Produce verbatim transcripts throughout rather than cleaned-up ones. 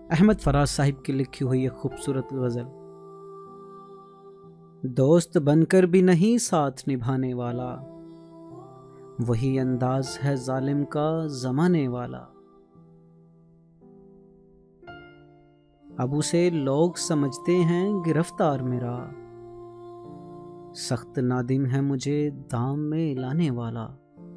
अहमद फराज साहिब की लिखी हुई एक खूबसूरत गज़ल। दोस्त बनकर भी नहीं साथ निभाने वाला, वही अंदाज है जालिम का जमाने वाला। अब उसे लोग समझते हैं गिरफ्तार मेरा, सख्त नादिम है मुझे दाम में लाने वाला।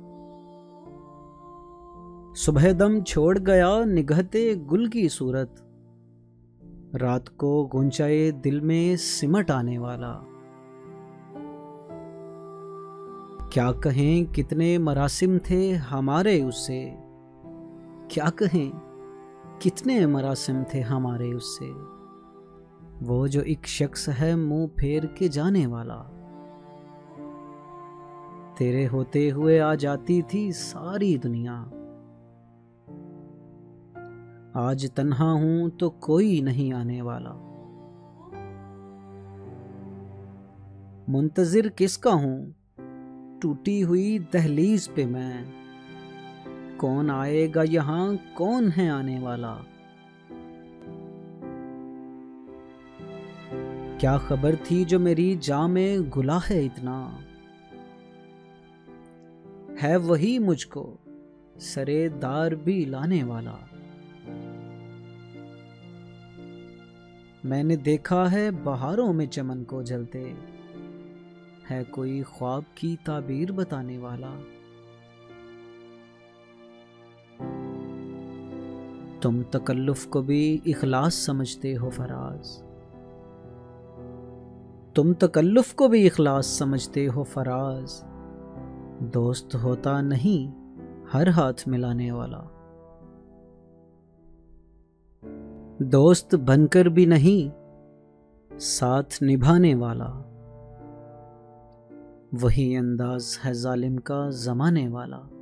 सुबह दम छोड़ गया निगहते गुल की सूरत, रात को गुंचाए दिल में सिमट आने वाला। क्या कहें कितने मरासिम थे हमारे उससे, क्या कहें कितने मरासिम थे हमारे उससे। वो जो एक शख्स है मुंह फेर के जाने वाला, तेरे होते हुए आ जाती थी सारी दुनिया। आज तन्हा हूं तो कोई नहीं आने वाला। मुंतजिर किसका हूं टूटी हुई दहलीज पे मैं, कौन आएगा यहां कौन है आने वाला। क्या खबर थी जो मेरी जां में गुला है इतना, है वही मुझको सरे दार भी लाने वाला। मैंने देखा है बहारों में चमन को जलते, है कोई ख्वाब की ताबीर बताने वाला। तुम तकल्लुफ को भी इखलास समझते हो फराज, तुम तकल्लुफ को भी इखलास समझते हो फराज। दोस्त होता नहीं हर हाथ मिलाने वाला। दोस्त बनकर भी नहीं साथ निभाने वाला, वही अंदाज है जालिम का जमाने वाला।